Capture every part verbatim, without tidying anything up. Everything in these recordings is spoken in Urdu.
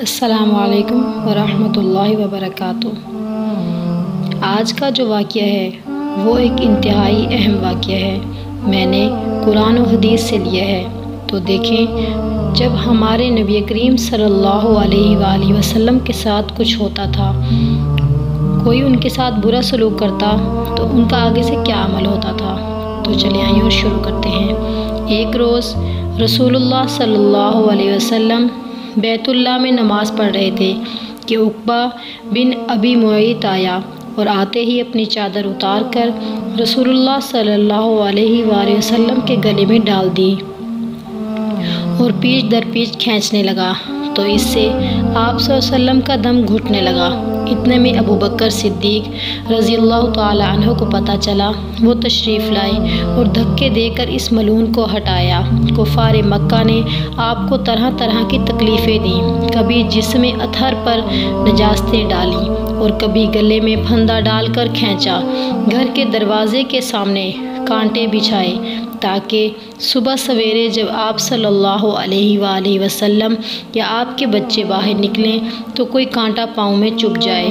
السلام علیکم ورحمۃ اللہ وبرکاتہ۔ آج کا جو واقعہ ہے وہ ایک انتہائی اہم واقعہ ہے۔ میں نے قرآن و حدیث سے لیا ہے۔ تو دیکھیں، جب ہمارے نبی کریم صلی اللہ علیہ وآلہ وسلم کے ساتھ کچھ ہوتا تھا، کوئی ان کے ساتھ برا سلوک کرتا تو ان کا آگے سے کیا عمل ہوتا تھا۔ تو چلے آئیں اور شروع کرتے ہیں۔ ایک روز رسول اللہ صلی اللہ علیہ وسلم بیت اللہ میں نماز پڑھ رہے تھے کہ عقبہ بن ابی معیط آیا اور آتے ہی اپنی چادر اتار کر رسول اللہ صلی اللہ علیہ وآلہ وسلم کے گلے میں ڈال دی اور پیچھ در پیچھ کھینچنے لگا، تو اس سے آپ صلی اللہ علیہ وسلم کا دم گھٹنے لگا۔ اتنے میں ابو بکر صدیق رضی اللہ تعالی عنہ کو پتہ چلا۔ وہ تشریف لائے اور دھکے دے کر اس ملعون کو ہٹایا۔ کفار مکہ نے آپ کو طرح طرح کی تکلیفیں دیں، کبھی جسم اطہر پر نجاستیں ڈالیں اور کبھی گلے میں پھندا ڈال کر کھینچا۔ گھر کے دروازے کے سامنے کانٹے بچھائے تاکہ صبح سویرے جب آپ صلی اللہ علیہ وآلہ وسلم یا آپ کے بچے باہر نکلیں تو کوئی کانٹا پاؤں میں چبھ جائے۔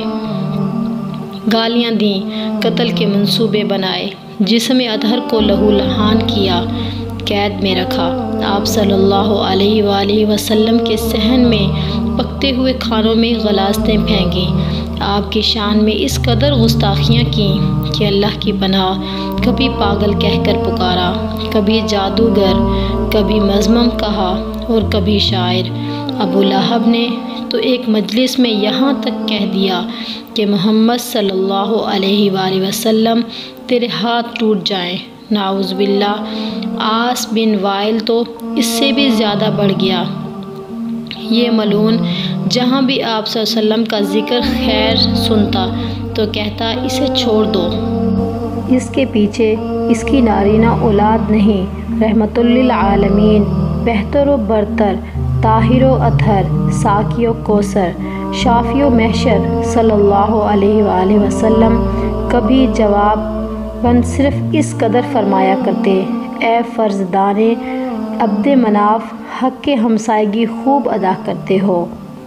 گالیاں دیں، قتل کے منصوبے بنائے، جسم اطہر کو لہو لہان کیا، قید میں رکھا۔ آپ صلی اللہ علیہ وآلہ وسلم کے صحن میں پکتے ہوئے کھانوں میں غلاظتیں پھینکیں۔ آپ کی شان میں اس قدر گستاخیاں کیں کہ اللہ کی پناہ، کبھی پاگل کہہ کر پکارا، کبھی جادوگر، کبھی مذمم کہا اور کبھی شاعر۔ ابو لہب نے تو ایک مجلس میں یہاں تک کہہ دیا کہ محمد صلی اللہ علیہ وآلہ وسلم تیرے ہاتھ ٹوٹ جائیں۔ نعوذ باللہ۔ عاص بن وائل تو اس سے بھی زیادہ بڑھ گیا۔ یہ ملعون جہاں بھی آپ صلی اللہ علیہ وسلم کا ذکر خیر سنتا تو کہتا، اسے چھوڑ دو، اس کے پیچھے اس کی نارینہ اولاد نہیں۔ رحمت للعالمین، بہتر و برتر، طاہر و اطہر، ساقی و کوثر، شافی و محشر صلی اللہ علیہ وآلہ وسلم کبھی جواب بند صرف اس قدر فرمایا کرتے، اے فرزندان عبد مناف، حق کے ہمسائیگی خوب ادا کرتے ہو۔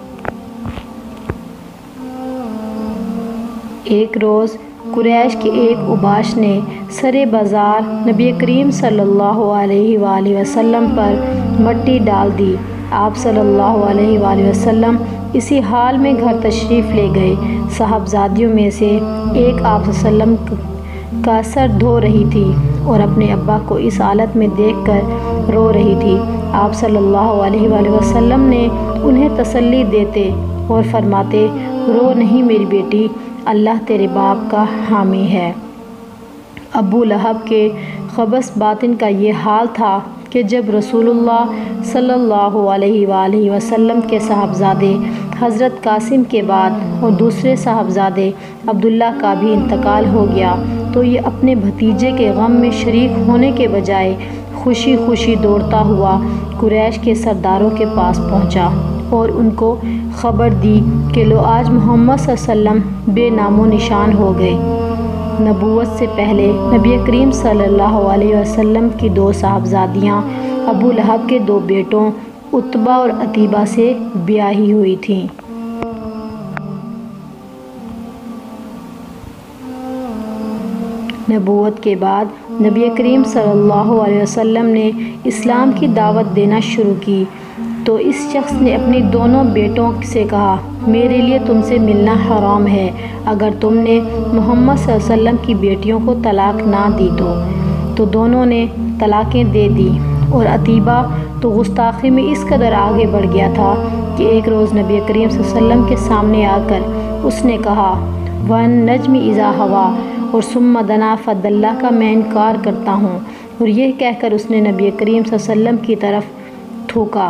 ایک روز قریش کے ایک اوباش نے سر بازار نبی کریم صلی اللہ علیہ وآلہ وسلم پر مٹی ڈال دی۔ آپ صلی اللہ علیہ وآلہ وسلم اسی حال میں گھر تشریف لے گئے۔ صاحبزادیوں میں سے ایک آپ صلی اللہ علیہ وسلم کا سر دھو رہی تھی اور اپنے ابا کو اس حالت میں دیکھ کر رو رہی تھی۔ آپ صلی اللہ علیہ وآلہ وسلم نے انہیں تسلی دیتے اور فرماتے، رو نہیں میری بیٹی، اللہ تیرے باپ کا حامی ہے۔ ابو لہب کے خبث باطن کا یہ حال تھا کہ جب رسول اللہ صلی اللہ علیہ وآلہ وسلم کے صاحبزادے حضرت قاسم کے بعد اور دوسرے صاحبزادے عبداللہ کا بھی انتقال ہو گیا تو یہ اپنے بھتیجے کے غم میں شریک ہونے کے بجائے خوشی خوشی دوڑتا ہوا قریش کے سرداروں کے پاس پہنچا اور ان کو خبر دی کہ لو آج محمد صلی اللہ علیہ وسلم بے نام و نشان ہو گئے۔ نبوت سے پہلے نبی کریم صلی اللہ علیہ وسلم کی دو صاحبزادیاں ابو لہب کے دو بیٹوں عتبہ اور عتیبہ سے بیاہی ہوئی تھیں۔ نبوت کے بعد نبی کریم صلی اللہ علیہ وسلم نے اسلام کی دعوت دینا شروع کی تو اس شخص نے اپنی دونوں بیٹوں سے کہا، میرے لیے تم سے ملنا حرام ہے اگر تم نے محمد صلی اللہ علیہ وسلم کی بیٹیوں کو طلاق نہ دی تو تو دونوں نے طلاقیں دے دی۔ اور عتیبہ تو گستاخی میں اس قدر آگے بڑھ گیا تھا کہ ایک روز نبی کریم صلی اللہ علیہ وسلم کے سامنے آ کر اس نے کہا، ون نجم اذا ہوا اور ثم دنا فدلہ کا میں انکار کرتا ہوں، اور یہ کہہ کر اس نے نبی کریم صلی اللہ علیہ وسلم کی طرف تھوکا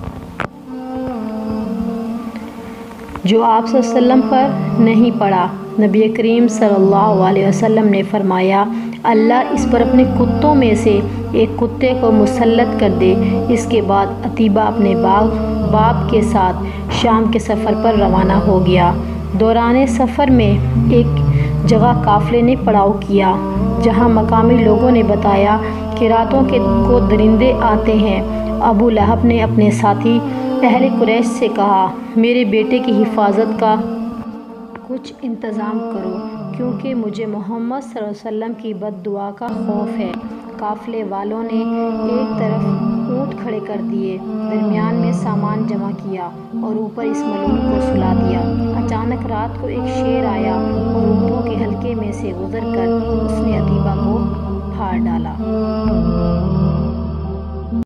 جو آپ صلی اللہ علیہ وسلم پر نہیں پڑا۔ نبی کریم صلی اللہ علیہ وسلم نے فرمایا، اللہ اس پر اپنے کتوں میں سے ایک کتے کو مسلط کر دے۔ اس کے بعد عتیبہ اپنے باغ باپ کے ساتھ شام کے سفر پر روانہ ہو گیا۔ دوران سفر میں ایک جگہ قافلے نے پڑاؤ کیا جہاں مقامی لوگوں نے بتایا کہ راتوں کے کو درندے آتے ہیں۔ ابو لہب نے اپنے ساتھی اہل قریش سے کہا میرے بیٹے کی حفاظت کا کچھ انتظام کرو کیونکہ مجھے محمد صلی اللہ علیہ وسلم کی بد دعا کا خوف ہے۔ قافلے والوں نے ایک طرف اونٹ کھڑے کر دیے، درمیان میں سامان جمع کیا اور اوپر اس ملعون کو سلا دیا۔ اچانک رات کو ایک شیر آیا اور اونٹوں کے حلقے میں سے گزر کر اس نے عتیبہ کو پھاڑ ڈالا۔